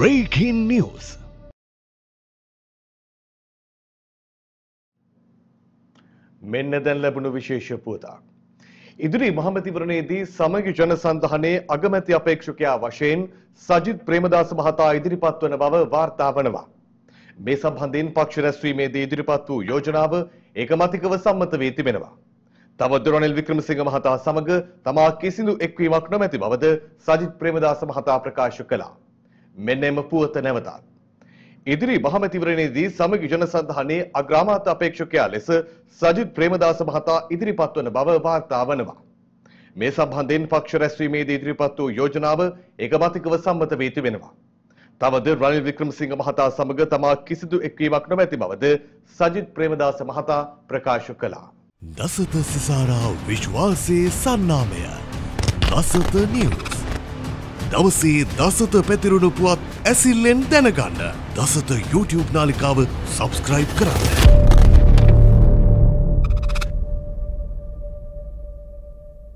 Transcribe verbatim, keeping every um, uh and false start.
Breaking news. මෙන්න දැන් ලැබුණු විශේෂ පුවතක්. ඉදිරි මහමැතිවරණයේදී සමගි ජනසන්ධානයේ අගමැති අපේක්ෂකයා වශයෙන් සජිත් ප්‍රේමදාස මහතා ඉදිරිපත් වන බව වාර්තා වනවා. මේ සම්බන්ධයෙන් පක්ෂ රැස්වීමේදී ඉදිරිපත් වූ යෝජනාව ඒකමතිකව සම්මත වී තිබෙනවා. තවද රනිල් වික්‍රමසිංහ මහතා සමග තමා කිසිදු එක්වීමක් නොමැති බවද සජිත් ප්‍රේමදාස මහතා ප්‍රකාශ කළා. මෙන්න එම පුවත නැවතත්. ඉදිරි මහමැතිවරණයේදී සමගි ජනසන්ධානයේ අග්‍රාමාත්‍ය අපේක්ෂකයා ලෙස සජිත් ප්‍රේමදාස මහතා ඉදිරිපත් වන බව වාර්තා වනවා. මේ සම්බන්ධයෙන් පක්ෂ රැස්වීමේදී ඉදිරිපත් වූ යෝජනාව ඒකමතිකව සම්මත වී තිබෙනවා. තවද රනිල් වික්‍රමසිංහ මහතා සමග තමා කිසිදු එක්වීමක් නොමැති බවද සජිත් ප්‍රේමදාස මහතා ප්‍රකාශ කළා. දසත සිසාරා විශ්වාසයේ සන්නාමය දසත නිවුස්. දවසේ දසත පැතිරුණු පුවත් ඇසිල්ලෙන් දැනගන්න දසත YouTube නාලිකාව සබ්ස්ක්‍රයිබ් කරන්න.